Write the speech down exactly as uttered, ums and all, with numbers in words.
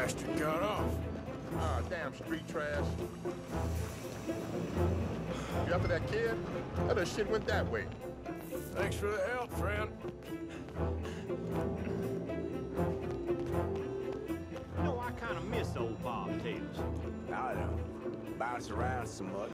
bastard got off. Ah, damn street trash. You after that kid? That other shit went that way. Thanks for the help, friend. You know, I kind of miss old bobtails. I don't bounce around so much.